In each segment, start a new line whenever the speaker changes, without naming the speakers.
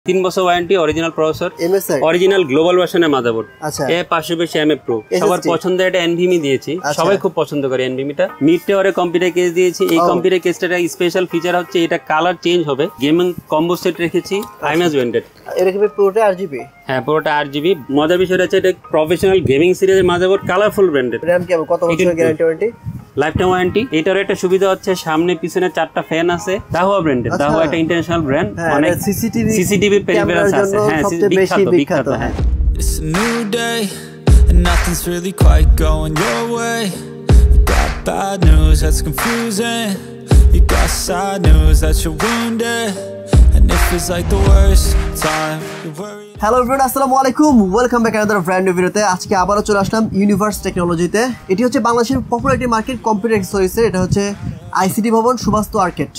3 বছর warranty, original processor, original global ভার্সনের motherboard, A520 pro সবার পছন্দের একটা NVMe দিয়েছি, সবাই খুব পছন্দ করে NVMe টা। মিড টাওয়ারে কম্পিউটার কেস দিয়েছি। এই কম্পিউটার কেসটার স্পেশাল ফিচার হচ্ছে এটা কালার চেঞ্জ হবে। গেমিং কম্বো সেট রেখেছি, IMO ওয়েন্ডেড।
এরকম পুরোটা RGB,
হ্যাঁ পুরোটা RGB। মজার বিষয় হচ্ছে এটা প্রফেশনাল গেমিং সিরিজের মাদারবোর্ড, কালারফুল ব্র্যান্ডেড।
RAM কেমন, কত বছরের গ্যারান্টি ওয়ারেন্টি?
Lifetime warranty. এটার একটা সুবিধা হচ্ছে সামনে পিছনে 4টা ফ্যান আছে। দাহুয়া ব্র্যান্ডের, দাহুয়া একটা ইন্টারন্যাশনাল ব্র্যান্ড, অনেক সিসিটিভি পেরিফেরালস আছে। হ্যাঁ বিখ্যাত। হ্যাঁ
It's a new day and nothing's really quite going your way. You got bad news that's confusing. You got sad news that you're wounded. And if it's like the worst time, you worry.
Hello everyone, আসসালামু আলাইকুম, welcome back another brand new ভিডিওতে। আজকে আবারও চলে আসলাম universe টেকনোলজিতে। এটি হচ্ছে বাংলাদেশের পপুলার একটি মার্কেট কম্পিউটার অ্যাক্সেসরিজের। এটা হচ্ছে ICT ভবন, সুবাস্তু আর্কেট,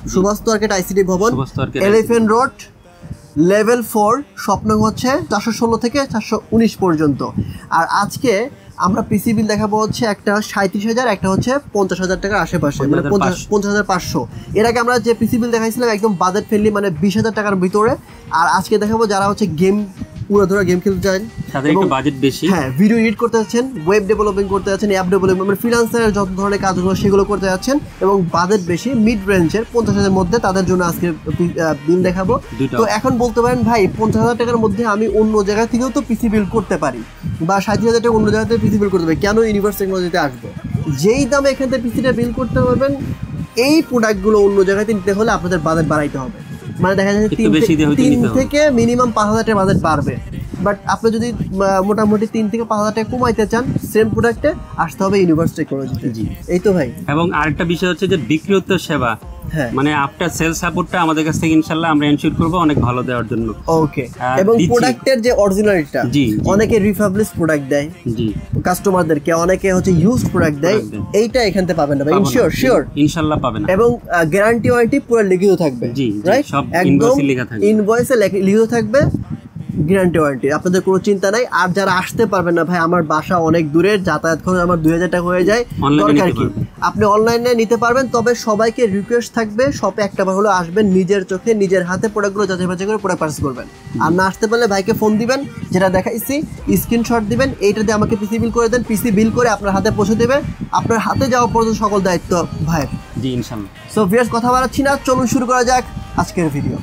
ICT ভবন, এলিফ্যান্ট রোড, লেভেল 4, স্বপ্ন হচ্ছে 416 থেকে 419 পর্যন্ত। আর আজকে আমরা পিসি বিল দেখাবো হচ্ছে একটা 37,000, একটা হচ্ছে 50,000 টাকার আশেপাশে, মানে 50,500। এর আগে আমরা যে পিসি বিল দেখাইছিলাম একদম বাজেট ফ্রেন্ডলি, মানে 20,000 টাকার ভিতরে। আর আজকে দেখাবো যারা হচ্ছে গেম পুরো গেম খেলতে চান, তাদের একটু বাজেট বেশি, হ্যাঁ ভিডিও এডিট করতে যাচ্ছেন, ওয়েব ডেভেলপিং করতে যাচ্ছেন, অ্যাপ ডেভেলপমেন্ট, মানে ফ্রিল্যান্সারের যত ধরনের কাজগুলো সেগুলো করতে যাচ্ছেন এবং বাজেট বেশি মিড রেঞ্জের 50,000 এর মধ্যে, তাদের জন্য আজকে বিল দেখাবো। তো এখন বলতে পারেন ভাই 50,000 টাকার মধ্যে আমি অন্য জায়গা থেকেও তো পিসি বিল করতে পারি, বা 60,000 টাকা অন্য জায়গা থেকে পিসি বিল করতে পারি, কেন ইউনিভার্স টেকনোলজিতে আসবো? যেই দামে এখান থেকে পিসিটা বিল করতে পারবেন, এই প্রোডাক্টগুলো অন্য জায়গাতে নিতে হলে আপনাদের বাজেট বাড়াইতে হবে। মানে দেখা যাচ্ছে 3 থেকে মিনিমাম 5,000 টাকা বাজেট বাড়বে। বাট আপনি যদি মোটামুটি 3 থেকে 5,000 টাকা কমাইতে চান সেম প্রোডাক্টে, আসতে হবে ইউনিভার্স টেকনোলজিতে। জি এই তো ভাই। এবং
আরেকটা বিষয় হচ্ছে যে বিক্রিয়ত সেবা, মানে আফটার সেল সাপোর্টটা আমাদের কাছ থেকে ইনশাআল্লাহ আমরা এনশিওর করব অনেক ভালো দেওয়ার জন্য। ওকে।
এবং প্রোডাক্টের যে অরিজিনালিটিটা, অনেকে রিফাবলিশ প্রোডাক্ট দেয় জি কাস্টমারদেরকে, অনেকে হচ্ছে ইউজড প্রোডাক্ট দেয়, এইটা এখান থেকে পাবেন না ভাই, শিওর ইনশাআল্লাহ পাবেন। এবং গ্যারান্টি ওয়ারেন্টি পুরো লিখিত থাকবে, জি রাইট, সব ইনভয়েসে লেখা থাকবে, ইনভয়েসে লিখিত থাকবে গ্যারান্টি ওয়ারেন্টি, আপনাদের কোনো চিন্তা নাই। আর যারা আসতে পারবেন না, ভাই আমার বাসা অনেক দূরে, যাতায়াত খরচ আমার 2,000 টাকা হয়ে যায়, দরকার কি আপনি অনলাইনে নিতে পারবেন। তবে সবাইকে রিকোয়েস্ট থাকবে শপে একটাবার হলো আসবেন, নিজের চোখে নিজের হাতে প্রোডাক্টগুলো যাচাই বাছাই করে প্রোডাক্ট পারচেজ করবেন। আর না আসতে পারলে ভাইকে ফোন দিবেন, যেটা দেখাইছি স্ক্রিনশট দিবেন, এইটা দিয়ে আমাকে পিসি বিল করে দেন, পিসি বিল করে আপনার হাতে পৌঁছে দেবে, আপনার হাতে যাওয়া পর্যন্ত সকল দায়িত্ব ভাই। জি ইনশাআল্লাহ। সো ভিউয়ার্স কথা বাড়াচ্ছি না, চলুন শুরু করা যাক আজকের video.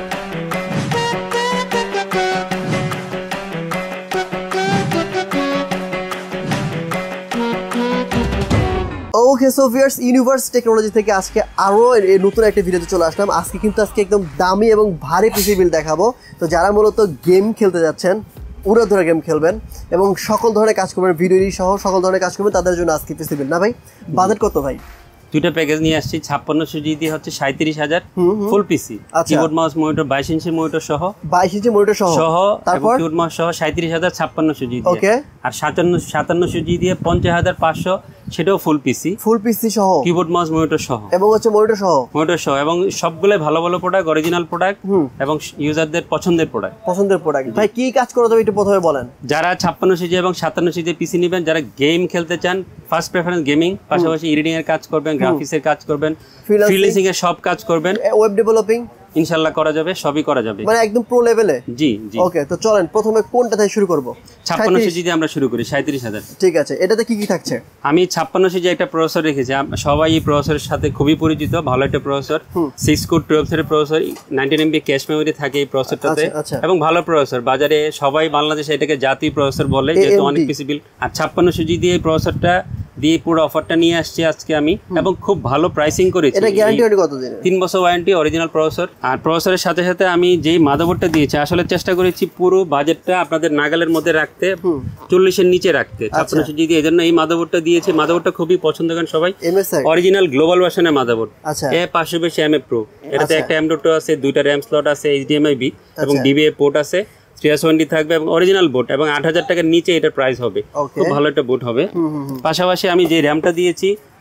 Okay, so viewers Universe Technology থেকে আজকে আরও নতুন একটা ভিডিওতে চলে আসলাম। আজকে একদম দামি এবং ভারী পিসি বিল দেখাবো। তো যারা মূলত গেম খেলতে যাচ্ছেন, উড়াধুরা গেম খেলবেন এবং সকল ধরনের কাজ করবেন, ভিডিও সহ সকল ধরনের কাজ করবেন, তাদের জন্য আজকে পিসি বিল। না ভাই বাজেট কত ভাই?
দুইটা প্যাকেজ নিয়ে আসছি। 5600 জিবি দিয়ে হচ্ছে 37,000 full PC, keyboard mouse monitor 22 inch monitor সহ,
22 ইঞ্চি মনিটর সহ,
তারপর কিবোর্ড মাউস সহ 37,000 5600 জিবি দিয়ে। ওকে। আর 5700 জিবি দিয়ে 50,500, সেটাও ফুল পিসি সহ, কিবোর্ড মাউস মনিটর সহ, এবং হচ্ছে মনিটর সহ, এবং সবগুলাই ভালো ভালো প্রোডাক্ট, অরিজিনাল প্রোডাক্ট এবং ইউজারদের পছন্দের প্রোডাক্ট। ভাই কি কাজ করতে হবে একটু প্রথমে বলেন। যারা 5600 জিবি এবং 5700 জিবি পিসি নেবেন, যারা গেম খেলতে চান, ফার্স্ট প্রেফারেন্স গেমিং, পাশাপাশি এডিটিং এর কাজ করবেন, গ্রাফিক্সের কাজ করবেন, ফ্রিল্যান্সিং এর সব কাজ করবেন, ওয়েব ডেভেলপিং ইনশাআল্লাহ করা যাবে, সবই করা যাবে, মানে একদম প্রো লেভেলে। জি জি। ওকে, তো চলেন প্রথমে কোনটা থেকে শুরু করব? 5600 জিবি আমরা শুরু করি, 37,000। ঠিক আছে, এটাতে কি কি থাকছে? আমি 5600 জিবি একটা প্রসেসর রেখেছি, সবাই এই প্রসেসরের সাথে খুবই পরিচিত, ভালো একটা processor, 6 core 12 thread processor, 19 MB cache memory থাকে এই প্রসেসরটাতে, এবং ভালো প্রসেসর, বাজারে সবাই বাংলাদেশে এটাকে জাতীয় প্রসেসর বলে, যেহেতু অনেক পিসি বিল। আর 5600 জিবি দিয়ে এই প্রসেসরটা দিয়ে পুরো অফারটা নিয়ে আসছি আজকে আমি, এবং খুব ভালো প্রাইসিং করেছি। এটা গ্যারান্টি কত দিন? 3 বছর ওয়ারেন্টি, অরিজিনাল প্রসেসর। আর প্রসেসরের সাথে সাথে আমি যেই মাদারবোর্ডটা দিয়েছি, আসলে চেষ্টা করেছি পুরো বাজেটটা আপনাদের নাগালের মধ্যে রাখতে, 40 এর নিচে রাখতে, 5600 জিবি, এই জন্য এই মাদারবোর্ডটা দিয়েছি। মাদারবোর্ডটা খুবই পছন্দ করেন সবাই, অরিজিনাল গ্লোবাল ভার্সনের মাদারবোর্ড, A520 pro। এটাতে একটা M.2 আছে, 2টা RAM স্লট আছে, HDMI B এবং DVA পোর্ট আছে, 320 থাকবে এবং অরিজিনাল বোর্ড, এবং 8,000 টাকার নিচে এটার প্রাইস হবে। খুব ভালো একটা বোর্ড হবে। পাশাপাশি আমি যে র্যামটা দিয়েছি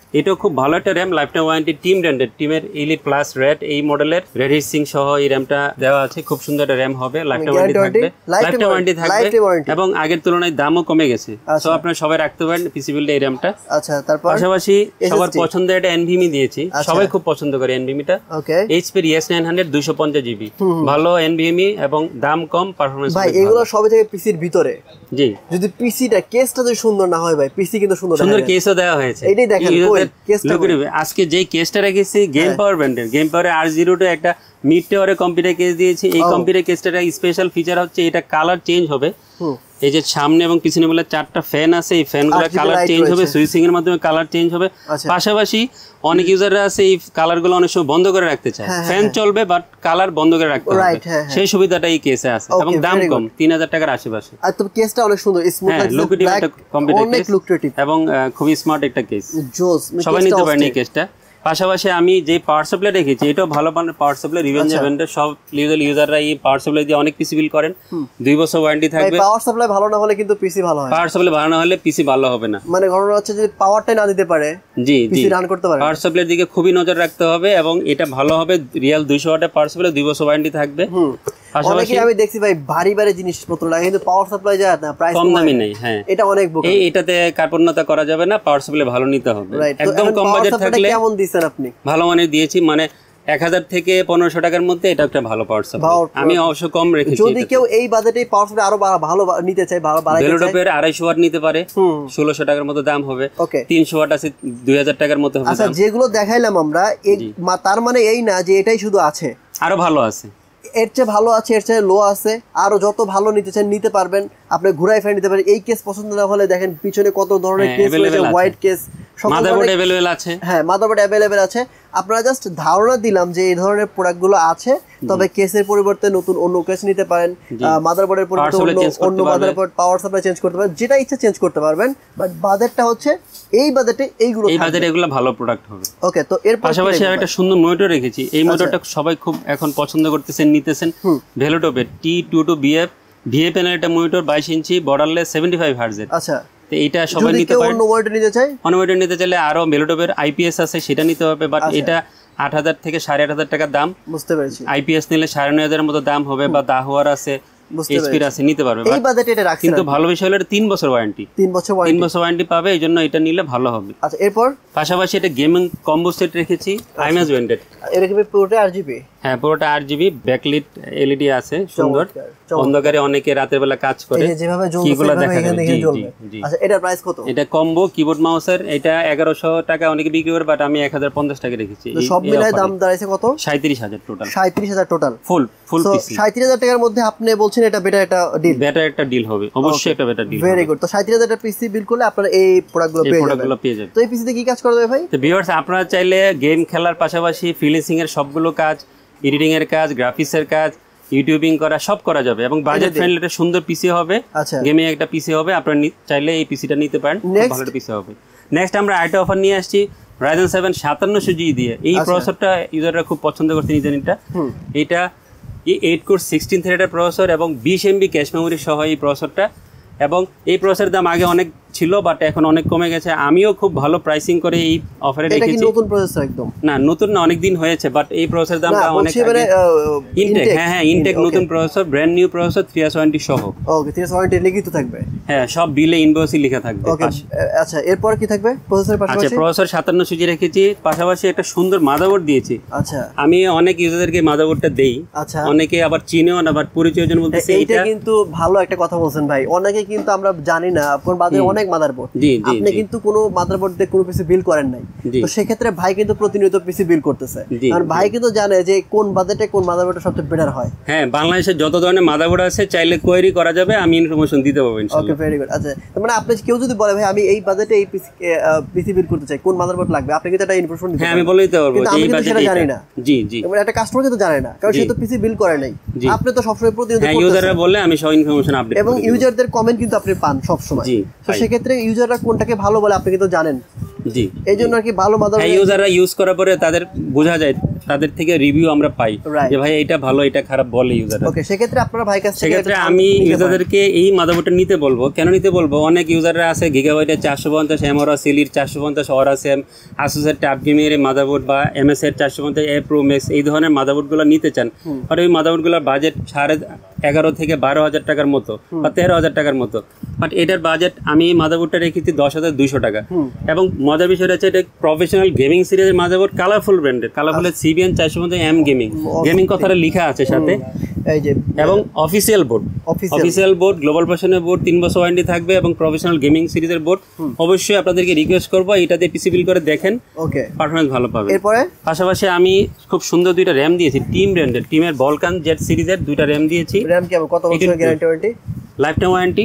এটাও খুব ভালো একটা RAM, life time warranty, Team branded, টিমের এলিট প্লাস রেড এই মডেলের রেড হিটসিং সহ এই র্যামটা দেওয়া আছে। খুব সুন্দর একটা র্যাম হবে, লাইফ টাইম ওয়ারেন্টি থাকবে, লাইফ টাইম ওয়ারেন্টি থাকবে এবং আগের তুলনায় দামও কমে গেছে। সো আপনারা সবাই রাখতে পারেন পিসি বিল্ডে এই র্যামটা।
আচ্ছা, তারপর
পাশাপাশি সবার পছন্দের একটা NVMe দিয়েছি, সবাই খুব পছন্দ করে NVMe-টা। HP ES900 250 GB, ভালো NVMe এবং দাম কম, পারফরম্যান্স
ভাই এগুলো সবই থেকে পিসির ভিতরে।
জি,
যদি পিসিটা কেসটা যদি সুন্দর না হয় ভাই, পিসি কিন্তু সুন্দর
কেসও দেওয়া হয়েছে।
এটাই দেখেন কেসটা।
আজকে যেই কেসটা রেখেছি গেম পাওয়ার ব্র্যান্ডের, গেম পাওয়ার R02 একটা মিড টাওয়ারে কম্পিউটার কেস দিয়েছি। এই কম্পিউটার কেসটার স্পেশাল ফিচার হচ্ছে এটা কালার চেঞ্জ হবে। এই যে সামনে এবং পিছনে বলে 4টা ফ্যান আছে, এই ফ্যানগুলো কালার চেঞ্জ হবে, সুইচিং এর মাধ্যমে কালার চেঞ্জ হবে। পাশাপাশি অনেক ইউজাররা আছে এই কালারগুলো অনেক সময় বন্ধ করে রাখতে চায়, ফ্যান চলবে বাট কালার বন্ধ করে রাখতে হবে, সেই সুবিধাটা এই কেসে আছে এবং দাম কম, 3000 টাকার আশেপাশে।
আর তো কেসটা অনেক সুন্দর, স্মুথ
একটা কম্পিউটার কেস এবং খুবই স্মার্ট একটা কেস, সবাই নিতে পারেন এই কেসটা। পাশাপাশি আমি যে পাওয়ার সাপ্লাই রেখেছি এটাও ভালো মানের পাওয়ার সাপ্লাই, রিভেঞ্জ ব্র্যান্ডের। সব ইউজাররা এই পাওয়ার সাপ্লাই দিয়ে অনেক পিসি বিল করেন, 2 বছর ওয়ারেন্টি থাকবে।
পাওয়ার সাপ্লাই ভালো না হলে কিন্তু পিসি ভালো হয়,
পাওয়ার সাপ্লাই ভালো না হলে পিসি ভালো হবে না।
মানে ঘটনা হচ্ছে যে পাওয়ারটাই না দিতে পারে,
জি জি,
পিসি রান করতে পারে।
পাওয়ার সাপ্লাইয়ের দিকে খুবই নজর রাখতে হবে এবং এটা ভালো হবে, রিয়েল 200 ওয়াটের পাওয়ার সাপ্লাই, 2 বছর ওয়ারেন্টি থাকবে।
অনেকে আমি দেখছি ভাই ভারী ভারী জিনিসপত্র লাগে কিন্তু পাওয়ার সাপ্লাই যায় না, প্রাইস
কম দামি নেই। হ্যাঁ,
এটা অনেক বোকা।
এটাতে কার্পণ্যতা করা যাবে না, পাওয়ার সাপ্লাই ভালো নিতে হবে। একদম কম বাজেট থাকলে
কেমন দিবেন আপনি?
ভালো মানের দিয়েছি, মানে 1000 থেকে 1500 টাকার মধ্যে এটা একটা ভালো পাওয়ার সাপ্লাই। আমি অবশ্য কম রেখেছি।
যদি কেউ এই বাজেটে পাওয়ার সাপ্লাই আরো ভালো নিতে চায়, ভালো বাড়াইতে চায়,
ভেলোটপের 250 ওয়াট নিতে পারে, 1600 টাকার মতো দাম হবে। 300 ওয়াট আছে 2000 টাকার মতো হবে।
আচ্ছা, যেগুলো দেখাইলাম আমরা, তার মানে এই না যে এটাই শুধু আছে,
আরো ভালো আছে,
এর চেয়ে ভালো আছে, এর চেয়ে লো আছে, আরো যত ভালো নিতে চান নিতে পারবেন, আপনি ঘুরাই ফেলে নিতে পারেন। এই কেস পছন্দ না হলে দেখেন পিছনে কত ধরনের কেস রয়েছে, হোয়াইট কেস,
মাদারবোর্ড अवेलेबल আছে।
হ্যাঁ, মাদারবোর্ড अवेलेबल আছে। আপনারা জাস্ট ধারণা দিলাম যে এই ধরনের প্রোডাক্টগুলো আছে, তবে কেসের পরিবর্তে নতুন অন্য কেস নিতে পারেন, মাদারবোর্ডের পরিবর্তে অন্য মাদারবোর্ড, পাওয়ার সাপ্লাই চেঞ্জ করতে পারেন, যেটা ইচ্ছা চেঞ্জ করতে পারবেন। বাট বাজেটটা হচ্ছে এই বাজেটে এইগুলো,
এই বাজেটে এগুলো ভালো প্রোডাক্ট হবে।
ওকে, তো এর
পাশাপাশি একটা সুন্দর মনিটর রেখেছি। এই মনিটরটা সবাই খুব এখন পছন্দ করতেছেন, নিতেছেন। ভেলোটপের T22BF VA প্যানেল একটা মনিটর, 22 ইঞ্চি, বর্ডারলেস, 75 হার্জ-এর।
আচ্ছা,
তো এইটা সবাই নিতে পারে।
অন্য মনিটর নিতে চাই,
অন্য মনিটর নিতে চাইলে আরো ভেলোটপের IPS আছে, সেটা নিতে হবে। বাট এটা 8000 থেকে 8500 টাকা দাম।
বুঝতে পেরেছি।
IPS নিলে 9500 এর মতো দাম হবে, বা দাহুয়ার আছে, এইচপির আছে, নিতে পারবে।
এই বাজেটে এটা রাখছি,
কিন্তু ভালো বিষয় হলো 3 বছর ওয়ারেন্টি, 3 বছর ওয়ারেন্টি পাবে, এইজন্য এটা নিলে ভালো হবে।
আচ্ছা, এরপর
পাশাপাশি এটা গেমিং কম্বো সেট রেখেছি, IMO ব্র্যান্ডেড।
এর কি পুরোটা RGB?
হ্যাঁ, পুরোটা RGB, ব্যাকলিট LED আছে, সুন্দর। অন্ধকারে অনেকে রাতের বেলা কাজ করে,
যেভাবে
কিগুলো দেখা যাবে। জি জি।
আচ্ছা, এটার প্রাইস কত?
এটা কম্বো কিবোর্ড মাউসের, এটা 1100 টাকা অনেকে বিক্রি করে, বাট আমি 1050 টাকা রেখেছি।
সব মিলাই দাম দাঁড়াইছে কত?
37000 টোটাল।
37000 টোটাল,
ফুল পিসি।
37000 টাকার মধ্যে আপনি বলছেন এটা বেটার একটা ডিল?
বেটার একটা ডিল হবে, অবশ্যই একটা বেটার ডিল।
Very good. তো 37000 টাকা পিসি বিল করলে আপনারা এই প্রোডাক্টগুলো পেয়ে যাবেন। তো এই পিসিতে কি কাজ করা যাবে ভাই?
তো ভিউয়ার্স, আপনারা চাইলে গেম খেলার পাশাপাশি ফ্রিল্যান্সিং এর সবগুলো কাজ, এডিটিং এর কাজ, গ্রাফিক্স এর কাজ, ইউটিউবিং করা, সব করা যাবে এবং বাজেট ফ্রেন্ডলি একটা সুন্দর পিসি হবে। গেমিং একটা পিসি হবে, আপনারা চাইলে এই পিসিটা নিতে পারেন, ভালো একটা পিসি হবে। নেক্সট আমরা আরেকটা অফার নিয়ে আসছি, Ryzen 7 5700G দিয়ে। এই প্রসেসরটা ইউজাররা খুব পছন্দ করতে নিতেন। এটা 8 কোর 16 থ্রেডের প্রসেসর এবং 20 MB ক্যাশ মেমোরি সহ এই প্রসেসরটা। এবং এই প্রসেসরের দাম আগে অনেক ছিল, বাট এখন অনেক কমে গেছে। আমিও খুব ভালো প্রাইসিং করে এই অফারে রেখেছি।
এটা কি নতুন প্রসেসর? একদম না,
নতুন না, অনেক দিন হয়েছে, বাট এই প্রসেসরের দামটা অনেক ইনটেক। হ্যাঁ, ইনটেক নতুন processor, brand new processor, 3 years warranty সহ।
ওকে, 3 ইয়ার্স ওয়ারেন্টি লিখিত থাকবে? হ্যাঁ,
সব বিলে ইনভয়েসে লেখা থাকবে।
আচ্ছা, এরপর কি থাকবে প্রসেসরের পাশাপাশি?
আচ্ছা, প্রসেসর 5700G রেখেছি, পাশাপাশি একটা সুন্দর মাদারবোর্ড দিয়েছি।
আচ্ছা,
আমি অনেক ইউজারদেরকে মাদারবোর্ডটা দেই। আচ্ছা, অনেকে আবার চিনেও না, বাট পরিচয়ের জন্য বলতেছে।
এইটা কিন্তু ভালো একটা কথা বলছেন ভাই। অনেকে কিন্তু আমরা জানি না, আপনার বাজারে অনেক মাদারবোর্ড, আপনি কিন্তু কোনো মাদারবোর্ড দিয়ে কোনো পিসি বিল করেন নাই। তো সেক্ষেত্রে ভাই কিন্তু প্রতিনিয়ত পিসি বিল করতেছে, কারণ ভাই কিন্তু জানে যে কোন বাজেটে কোন মাদারবোর্ডটা সবচেয়ে বেটার হয়।
হ্যাঁ, বাংলাদেশে যত ধরনের মাদারবোর্ড আছে চাইলে কোয়েরি করা যাবে, আমি ইনফরমেশন দিতে পারবো ইনশাআল্লাহ।
Okay, very good. আচ্ছা, মানে আপনি কেউ যদি বলে ভাই আমি এই বাজেটে এই পিসি বিল করতে চাই, কোন মাদারবোর্ড লাগবে, আপনি কিন্তু একটা ইনফরমেশন দিতে।
হ্যাঁ, আমি বলে দিতে পারবো এই বাজেটে
জানি না।
জি জি,
মানে একটা কাস্টমার কিন্তু জানে না, কারণ সে তো পিসি বিল করে নাই। আপনি তো সবসময় প্রতিনিয়ত করতেছেন।
ইউজাররা বলে আমি সব ইনফরমেশন আপডেট করি,
এবং ইউজারদের কমেন্ট কিন্তু আপনি পান সব সময়। তো সেক্ষেত্রে ইউজাররা কোনটাকে ভালো বলে আপনি কিন্তু জানেন।
জি,
এই জন্য আর কি ভালো মাদারবোর্ড
ইউজাররা ইউজ করার পরে তাদের বোঝা যায় তাদের থেকে রিভিউ আমরা পাই যে ভাই এটা ভালো এটা খারাপ বলে ইউজার।
ওকে, সেক্ষেত্রে আপনারা ভাই কাছ থেকে
সেক্ষেত্রে আমি ইউজারদেরকে এই মাদারবোর্ডটা নিতে বলবো। কেন নিতে বলবো, অনেক ইউজাররা আছে গিগাবাইটের 450 এমআর সিলির 450 অরা সেম, আসুসের ট্যাব গেমের মাদারবোর্ড বা এমএস এর 450 এ প্রো ম্যাক্স এই ধরনের মাদারবোর্ডগুলো নিতে চান, আর ওই মাদারবোর্ডগুলোর বাজেট 11,500 থেকে 12,000 টাকার মতো বা 13,000 টাকার মতো। বাট এটার বাজেট আমি মাদারবোর্ডটা রেখেছি 10,200 টাকা। এবং মজার বিষয়টা হচ্ছে এটা প্রফেশনাল গেমিং সিরিজের মাদারবোর্ড, কালারফুল ব্র্যান্ডের, কালারফুলের সিবিএন 450 এম গেমিং, গেমিং কথাটা লেখা আছে সাথে। এই যে এবং অফিসিয়াল বোর্ড গ্লোবাল ভার্সনের বোর্ড 3 বছর ওয়ারেন্টি থাকবে এবং প্রফেশনাল গেমিং সিরিজের বোর্ড। অবশ্যই আপনাদেরকে রিকোয়েস্ট করবো এটাতে পিসি বিল করে দেখেন, ওকে, পারফরম্যান্স ভালো পাবেন। এরপরে পাশাপাশি আমি খুব সুন্দর দুইটা র্যাম দিয়েছি, টিম ব্র্যান্ডের, টিমের বলকান জেড সিরিজের দুইটা র্যাম দিয়েছি।
র্যাম কি কত বছর guarantee warranty?
Lifetime warranty.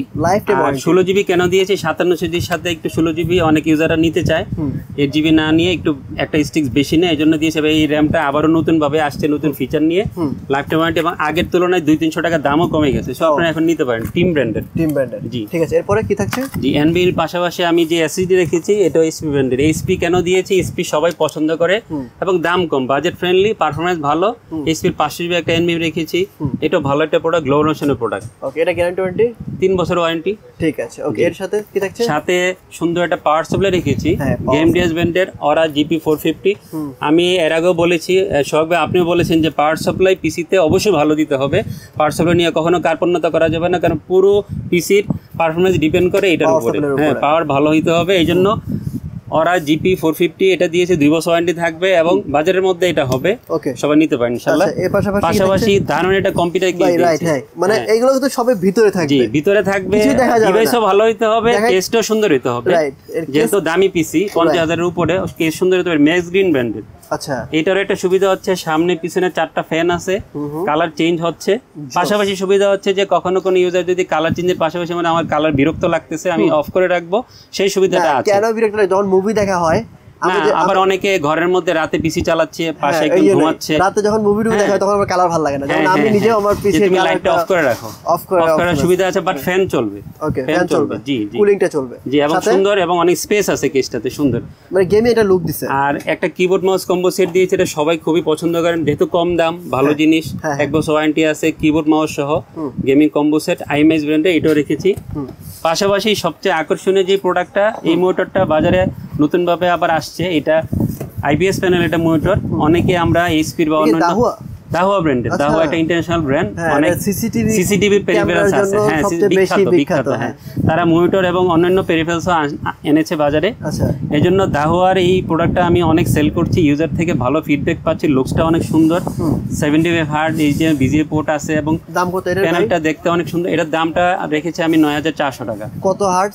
16 GB কেন দিয়েছি, 57 জিবির সাথে একটু 16 জিবি অনেক ইউজাররা নিতে চায়, 8 জিবি না নিয়ে একটু একটা স্টিক্স বেশি নেয়, এই জন্য দিয়েছে। এই র্যামটা আবারও নতুন ভাবে আসছে, নতুন ফিচার নিয়ে, লাইফটাইম ওয়ারেন্টি এবং আগের তুলনায় 200-300 টাকা দামও কমে গেছে। সো আপনারা এখন নিতে পারেন টিম ব্র্যান্ডের। জি ঠিক আছে। এরপরে কি থাকছে? জি এনভির পাশাপাশি আমি যে এসএসডি রেখেছি এটা এইচপি ব্র্যান্ডের। এইচপি কেন দিয়েছি, এইচপি সবাই পছন্দ করে এবং দাম কম, বাজেট ফ্রেন্ডলি, পারফরম্যান্স ভালো। এইচপির 500 জিবি একটা এনভি রেখেছি, এটা ভালো একটা প্রোডাক্ট, গ্লোবাল ভার্সনের প্রোডাক্ট। ওকে, এটা গ্যারান্টি ওয়ারেন্টি 3 বছর ওয়ারেন্টি। ঠিক আছে, ওকে। এর সাথে কি থাকছে? সাথে সুন্দর একটা পাওয়ার সাপ্লাই রেখেছি, গেমডিএস ব্র্যান্ডের অরা জিপি 450। আমি এর আগেও বলেছি, সোহাগ ভাই আপনিও বলেছেন যে পাওয়ার সাপ্লাই পিসিতে অবশ্যই ভালো দিতে হবে। পাওয়ার সাপ্লাই নিয়ে কখনো কার্পণ্যতা করা যাবে না, কারণ পুরো পিসির পারফরমেন্স ডিপেন্ড করে এটার উপরে। হ্যাঁ, পাওয়ার ভালো হইতে হবে, এই জন্য ওরা জিপি 450 এটা দিয়েছে, 2 বছর ওয়ারেন্টি থাকবে এবং বাজারের মধ্যে এটা হবে, ওকে, সবাই নিতে পারেন ইনশাআল্লাহ। পাশাপাশি দারুণ এটা কম্পিউটার কি
মানে এইগুলো তো সবে ভিতরে থাকবে।
জি, ভিতরে থাকবে, ডিভাইসও ভালো হইতে হবে, কেসটাও সুন্দর হইতে হবে, যেহেতু দামি পিসি 50,000 এর উপরে, কেস সুন্দর হইতে হবে, ম্যাক্স গ্রিন ব্র্যান্ডের। আচ্ছা, এটার একটা সুবিধা হচ্ছে সামনে পিছনে 4টা ফ্যান আছে, কালার চেঞ্জ হচ্ছে। পাশাপাশি সুবিধা হচ্ছে যে কখনো কোনো ইউজার যদি কালার চেঞ্জের পাশাপাশি মানে আমার কালার বিরক্ত লাগতেছে, আমি অফ করে রাখবো, সেই সুবিধাটা আছে। কেন বিরক্ত লাগে? যখন মুভি দেখা হয়, আবার অনেকে ঘরের মধ্যে রাতে পিসি চালাচ্ছে, পাশে একদম ঘুমাচ্ছে, রাতে যখন মুভি দেখা হয় তখন আমার কালার ভালো লাগে না। যেমন আমি নিজেও আমার পিসি তুমি লাইটটা অফ করে রাখো, অফ করার সুবিধা আছে, বাট ফ্যান চলবে। ওকে, ফ্যান চলবে, জি জি, কুলিংটা চলবে। জি, এবং সুন্দর এবং অনেক স্পেস আছে কেসটাতে, সুন্দর, মানে গেমে এটা লুক দিছে। আর একটা কিবোর্ড মাউস কম্বো সেট দিয়েছে, এটা সবাই খুবই পছন্দ করেন, যেহেতু কম দাম, ভালো জিনিস, 1 বছর ওয়ারেন্টি আছে, কিবোর্ড মাউস সহ গেমিং কম্বো সেট, আইএমএস ব্র্যান্ডে, এটাও রেখেছি। পাশাপাশি সবচেয়ে আকর্ষণীয় যে প্রোডাক্টটা, এই মনিটরটা বাজারে নতুনভাবে আবার আসছে, এটা আইপিএস প্যানেল, এটা মনিটর। অনেকে আমরা এইচপির বা অন্যান্য দাহুয়া ব্র্যান্ডের, দাহুয়া একটা ইন্টারন্যাশনাল ব্র্যান্ড, অনেক সিসিটিভি পেরিফেরালস আছে, হ্যাঁ বিখ্যাত, হ্যাঁ, তারা মনিটর এবং অন্যান্য পেরিফেরালসও এনেছে বাজারে। এজন্য দাহুয়ার এই প্রোডাক্টটা আমি অনেক সেল করছি, ইউজার থেকে ভালো ফিডব্যাক পাচ্ছি, লুকসটা অনেক সুন্দর, 75 হার্জ, এই যে বিজিএ পোর্ট আছে এবং দাম কত? প্যানেলটা দেখতে অনেক সুন্দর, এটার দামটা রেখেছি আমি 9,400 টাকা। কত হার্জ?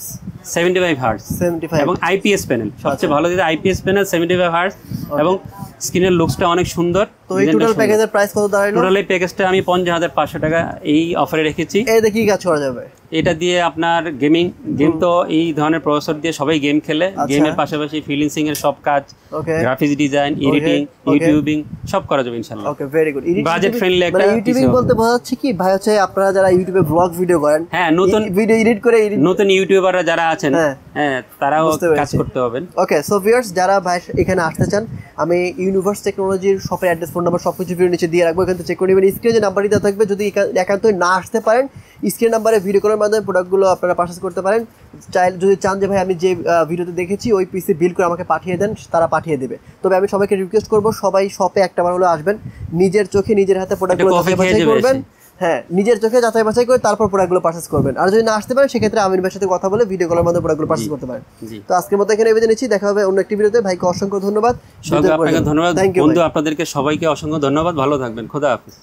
75 হার্জ এবং আইপিএস প্যানেল, সবচেয়ে ভালো দিতে আইপিএস প্যানেল, 75 হার্জ এবং স্ক্রিনের লুকসটা অনেক সুন্দর। তো এই টোটাল প্যাকেজের প্রাইস কত দাঁড়ালো? টোটাল এই প্যাকেজটা আমি 50,500 টাকা এই অফারে রেখেছি। এতে কি কাজ করা যাবে? এটা দিয়ে আপনার গেম তো এই ধরনের প্রসেসর দিয়ে সবাই গেম খেলে, গেমের পাশাপাশি ফ্রিল্যান্সিং এর সব কাজ, গ্রাফিক্স ডিজাইন, এডিটিং, ইউটিউবিং সব করা যাবে ইনশাআল্লাহ। Okay, very good. Budget friendly একটা ইউটিউবিং বলতে বোঝাচ্ছে কি ভাই, হচ্ছে আপনারা যারা ইউটিউবে ব্লগ ভিডিও করেন, হ্যাঁ, নতুন ভিডিও এডিট করে, নতুন ইউটিউবাররা যারা আছেন, হ্যাঁ, তারাও কাজ করতে হবে। ওকে, সো ভিউয়ার্স, যারা ভাই এখানে আসতে চান, আমি ইউনিভার্স টেকনোলজির শপের অ্যাড্রেস, ফোন নাম্বার সবকিছু ভিডিও নিচে দিয়ে রাখবো, এখান থেকে চেক করে নেবেন। স্ক্রিনে যে নাম্বারটি দেওয়া থাকবে, যদি একান্তই না আসতে পারেন, স্ক্রিন নাম্বারে ভিডিও করার মাধ্যমে প্রোডাক্টগুলো আপনারা পারচেজ করতে পারেন। যদি চান যে ভাই আমি যে ভিডিওতে দেখেছি ওই পিসি বিল করে আমাকে পাঠিয়ে দেন, তারা পাঠিয়ে দেবে। তবে আমি সবাইকে রিকোয়েস্ট করবো, সবাই শপে একটাবার হলে আসবেন, নিজের চোখে নিজের হাতে প্রোডাক্টগুলো যাচাই করবেন, হ্যাঁ, নিজের চোখে যাচাই বাছাই করে তারপর প্রোডাক্টগুলো পারচেজ করবেন। আর যদি না আসতে পারেন, সেক্ষেত্রে আমির ভাইয়ের সাথে কথা বলে ভিডিও কলের মাধ্যমে প্রোডাক্টগুলো পারচেজ করতে পারেন। তো আজকের মতো এখানে বিদায় নিচ্ছি, দেখা হবে অন্য একটি ভিডিওতে। ভাইকে অসংখ্য ধন্যবাদ। আপনাকে ধন্যবাদ বন্ধু, আপনাদেরকে সবাইকে অসংখ্য ধন্যবাদ, ভালো থাকবেন, খোদা হাফেজ।